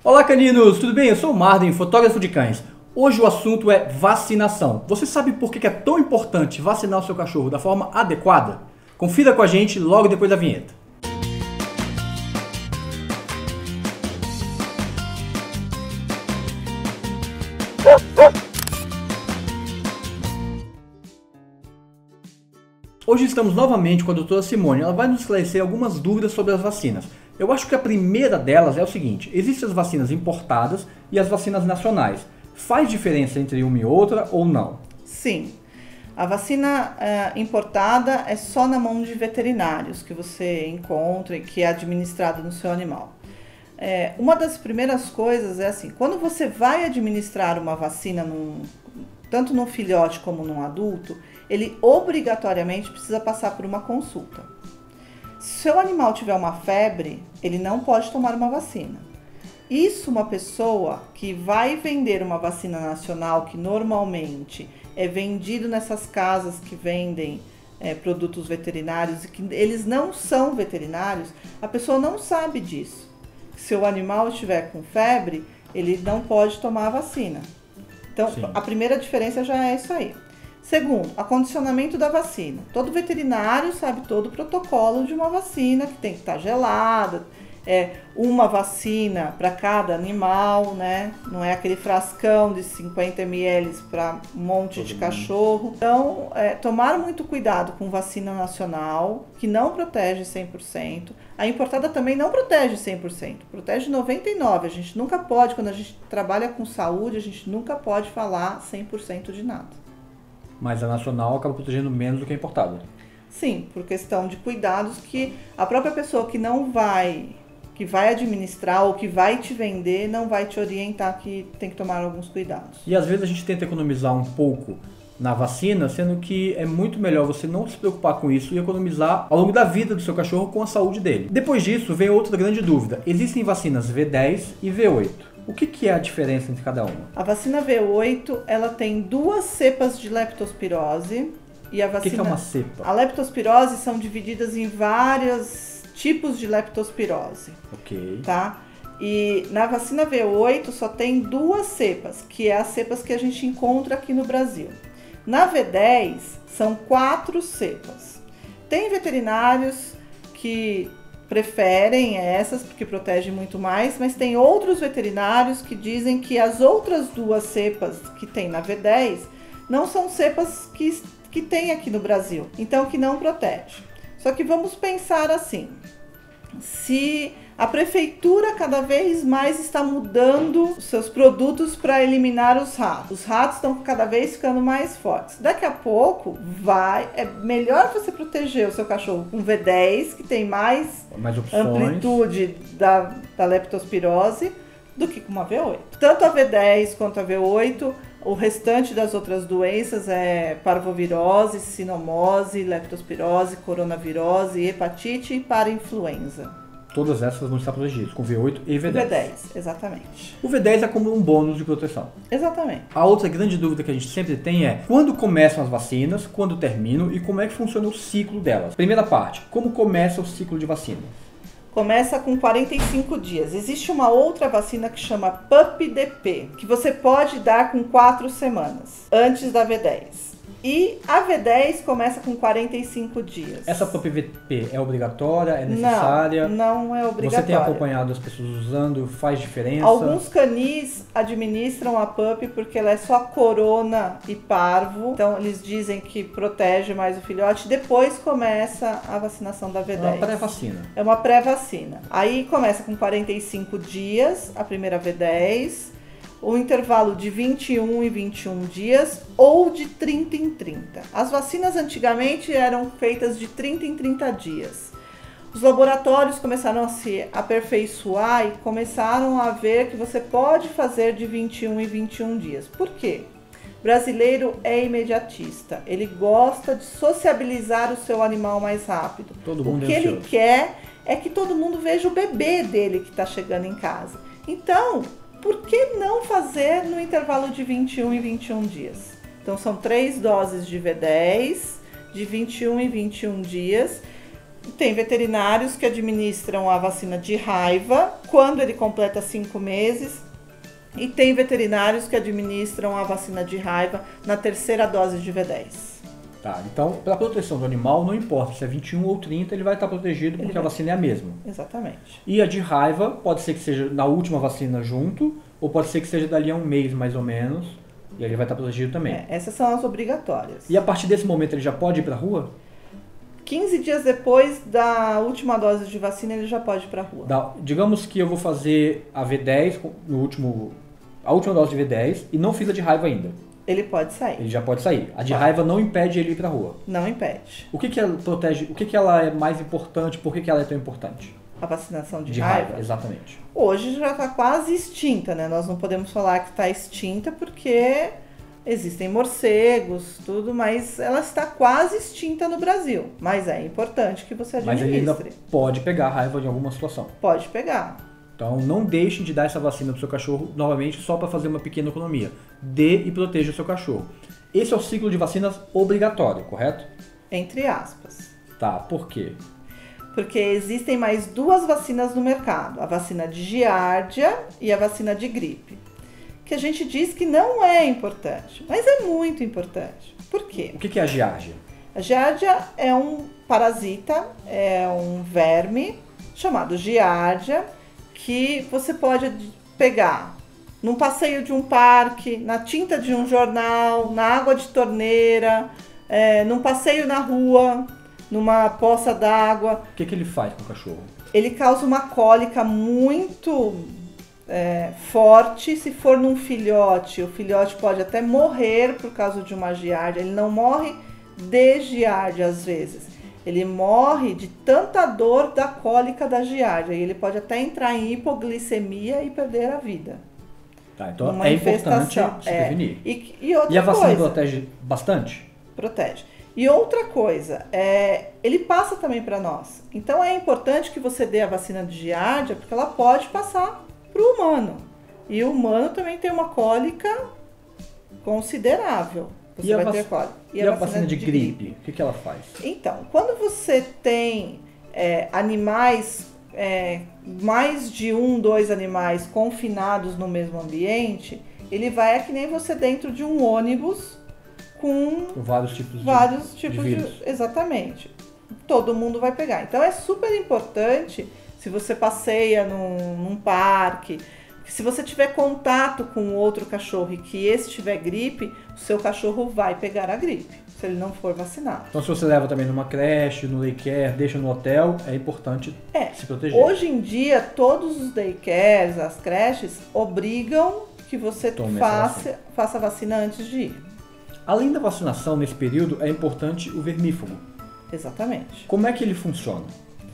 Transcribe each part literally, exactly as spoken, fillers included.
Olá caninos, tudo bem? Eu sou o Marden, fotógrafo de cães. Hoje o assunto é vacinação. Você sabe por que é tão importante vacinar o seu cachorro da forma adequada? Confira com a gente logo depois da vinheta. Hoje estamos novamente com a doutora Simone. Ela vai nos esclarecer algumas dúvidas sobre as vacinas. Eu acho que a primeira delas é o seguinte: existem as vacinas importadas e as vacinas nacionais. Faz diferença entre uma e outra ou não? Sim. A vacina uh, importada é só na mão de veterinários que você encontra e que é administrada no seu animal. É, uma das primeiras coisas é assim, quando você vai administrar uma vacina, num, tanto num filhote como num adulto, ele obrigatoriamente precisa passar por uma consulta. Se o seu animal tiver uma febre, ele não pode tomar uma vacina. Isso, uma pessoa que vai vender uma vacina nacional, que normalmente é vendido nessas casas que vendem é, produtos veterinários e que eles não são veterinários, a pessoa não sabe disso. Se o animal estiver com febre, ele não pode tomar a vacina. Então, Sim. a primeira diferença já é isso aí. Segundo, acondicionamento da vacina. Todo veterinário sabe todo o protocolo de uma vacina, que tem que estar gelada, é uma vacina para cada animal, né? Não é aquele frascão de cinquenta mililitros para um monte todo de mundo. Cachorro. Então, é, tomar muito cuidado com vacina nacional, que não protege cem por cento. A importada também não protege cem por cento, protege noventa e nove por cento. A gente nunca pode, quando a gente trabalha com saúde, a gente nunca pode falar cem por cento de nada. Mas a nacional acaba protegendo menos do que a importada. Sim, por questão de cuidados que a própria pessoa que não vai, que vai administrar ou que vai te vender, não vai te orientar que tem que tomar alguns cuidados. E às vezes a gente tenta economizar um pouco na vacina, sendo que é muito melhor você não se preocupar com isso e economizar ao longo da vida do seu cachorro com a saúde dele. Depois disso, vem outra grande dúvida. Existem vacinas V dez e V oito. O que, que é a diferença entre cada uma? A vacina V oito, ela tem duas cepas de leptospirose. E a vacina... O que, que é uma cepa? A leptospirose são divididas em vários tipos de leptospirose. Ok. Tá? E na vacina V oito só tem duas cepas, que é as cepas que a gente encontra aqui no Brasil. Na V dez são quatro cepas. Tem veterinários que preferem essas porque protege muito mais, mas tem outros veterinários que dizem que as outras duas cepas que tem na V dez não são cepas que, que tem aqui no Brasil, então que não protege. Só que vamos pensar assim, se a prefeitura cada vez mais está mudando os seus produtos para eliminar os ratos. Os ratos estão cada vez ficando mais fortes. Daqui a pouco vai, é melhor você proteger o seu cachorro com V dez, que tem mais, mais amplitude da, da leptospirose, do que com uma V oito. Tanto a V dez quanto a V oito, o restante das outras doenças é parvovirose, sinomose, leptospirose, coronavirose, hepatite e parainfluenza. Todas essas vão estar protegidas, com V oito e V dez. V dez, exatamente. O V dez é como um bônus de proteção. Exatamente. A outra grande dúvida que a gente sempre tem é quando começam as vacinas, quando terminam e como é que funciona o ciclo delas. Primeira parte, como começa o ciclo de vacina? Começa com quarenta e cinco dias. Existe uma outra vacina que chama Pup D P, que você pode dar com quatro semanas, antes da V dez. E a V dez começa com quarenta e cinco dias. Essa Pup D P é obrigatória? É necessária? Não, não é obrigatória. Você tem acompanhado as pessoas usando? Faz diferença? Alguns canis administram a Pup porque ela é só corona e parvo. Então eles dizem que protege mais o filhote. Depois começa a vacinação da V dez. É uma pré-vacina. É uma pré-vacina. Aí começa com quarenta e cinco dias, a primeira V dez. O intervalo de vinte e um e vinte e um dias ou de trinta em trinta. As vacinas antigamente eram feitas de trinta em trinta dias. Os laboratórios começaram a se aperfeiçoar e começaram a ver que você pode fazer de vinte e um e vinte e um dias. Por quê? O brasileiro é imediatista. Ele gosta de sociabilizar o seu animal mais rápido. Todo mundo o que é ele quer é que todo mundo veja o bebê dele que está chegando em casa. Então, por que não fazer no intervalo de vinte e um e vinte e um dias? Então são três doses de V dez, de vinte e um e vinte e um dias. Tem veterinários que administram a vacina de raiva quando ele completa cinco meses. E tem veterinários que administram a vacina de raiva na terceira dose de V dez. Tá, então, para a proteção do animal, não importa se é vinte e um ou trinta, ele vai estar protegido porque a vacina é a mesma. Exatamente. E a de raiva, pode ser que seja na última vacina junto, ou pode ser que seja dali a um mês mais ou menos, e ele vai estar protegido também. É, essas são as obrigatórias. E a partir desse momento ele já pode ir para a rua? quinze dias depois da última dose de vacina, ele já pode ir para a rua. Da, digamos que eu vou fazer a V dez, no último, a última dose de V dez, e não fiz a de raiva ainda. Ele pode sair. Ele já pode sair. A de Pode. raiva não impede ele ir para a rua. Não impede. O que que ela protege? O que que ela é mais importante? Por que que ela é tão importante? A vacinação de, De raiva, raiva, exatamente. hoje já está quase extinta, né? Nós não podemos falar que está extinta porque existem morcegos, tudo, mas ela está quase extinta no Brasil. Mas é importante que você Mas ele ainda administre. pode pegar raiva em alguma situação. Pode pegar. Então não deixe de dar essa vacina para o seu cachorro novamente só para fazer uma pequena economia. Dê e proteja o seu cachorro. Esse é o ciclo de vacinas obrigatório, correto? Entre aspas. Tá, por quê? Porque existem mais duas vacinas no mercado. A vacina de giardia e a vacina de gripe. Que a gente diz que não é importante, mas é muito importante. Por quê? O que que é a giardia? A giardia é um parasita, é um verme chamado giardia, que você pode pegar num passeio de um parque, na tinta de um jornal, na água de torneira, é, num passeio na rua, numa poça d'água. O que que ele faz com o cachorro? Ele causa uma cólica muito é, forte. Se for num filhote, o filhote pode até morrer por causa de uma giardia. Ele não morre de giardia às vezes. Ele morre de tanta dor da cólica da giardia. E ele pode até entrar em hipoglicemia e perder a vida. Tá, então Uma é importante infestação, se é. prevenir. E, e outra E a vacina coisa, protege bastante? protege. E outra coisa, é, ele passa também para nós. Então é importante que você dê a vacina de giardia, porque ela pode passar para o humano. E o humano também tem uma cólica considerável. Você E a vai vac- ter cólica. E, a vacina de, gripe? O que que ela faz? Então, quando você tem é, animais, é, mais de um, dois animais confinados no mesmo ambiente, ele vai, é que nem você dentro de um ônibus com Com vários tipos de vários tipos de de, vírus. Exatamente. Todo mundo vai pegar. Então é super importante, se você passeia num, num parque, que se você tiver contato com outro cachorro e que esse tiver gripe, o seu cachorro vai pegar a gripe, se ele não for vacinado. Então se você leva também numa creche, no daycare, deixa no hotel, é importante É, se proteger. hoje em dia, todos os daycares, as creches, obrigam que você Tome essa faça, vacina. faça a vacina antes de ir. Além da vacinação, nesse período, é importante o vermífugo. Exatamente. Como é que ele funciona?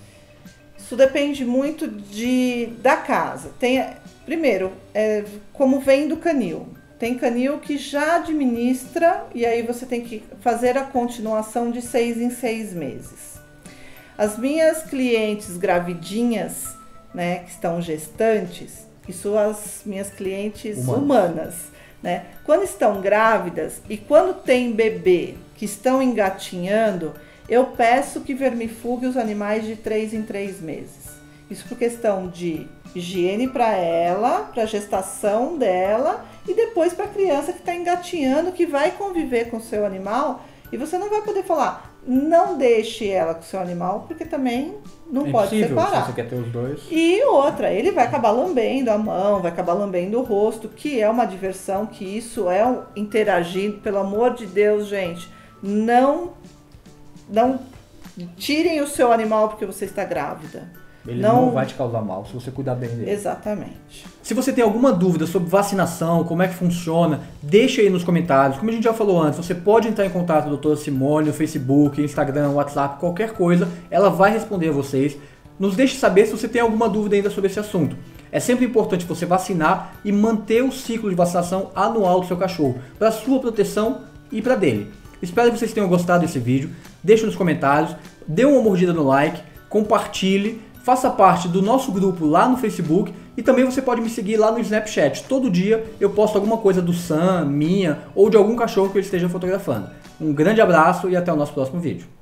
Isso depende muito de, da casa. Tem, primeiro, é, como vem do canil. Tem canil que já administra e aí você tem que fazer a continuação de seis em seis meses. As minhas clientes gravidinhas, né, que estão gestantes, isso as minhas clientes Humanas. humanas, né? Quando estão grávidas e quando tem bebê que estão engatinhando, eu peço que vermifugue os animais de três em três meses. Isso por questão de higiene para ela, para a gestação dela e depois para a criança que está engatinhando, que vai conviver com o seu animal. E você não vai poder falar, não deixe ela com o seu animal, porque também não é pode impossível, separar. se você quer ter os dois. E outra, ele vai acabar lambendo a mão, vai acabar lambendo o rosto, que é uma diversão, que isso é um interagir, pelo amor de Deus, gente. Não, não tirem o seu animal porque você está grávida. Ele não- não vai te causar mal se você cuidar bem dele. Exatamente. Se você tem alguma dúvida sobre vacinação, como é que funciona, deixa aí nos comentários. Como a gente já falou antes, você pode entrar em contato com a doutora Simone no Facebook, Instagram, WhatsApp, qualquer coisa. Ela vai responder a vocês. Nos deixe saber se você tem alguma dúvida ainda sobre esse assunto. É sempre importante você vacinar e manter o ciclo de vacinação anual do seu cachorro, para sua proteção e para dele. Espero que vocês tenham gostado desse vídeo. Deixe nos comentários, dê uma mordida no like, compartilhe, faça parte do nosso grupo lá no Facebook e também você pode me seguir lá no Snapchat. Todo dia eu posto alguma coisa do Sam, minha ou de algum cachorro que eu esteja fotografando. Um grande abraço e até o nosso próximo vídeo.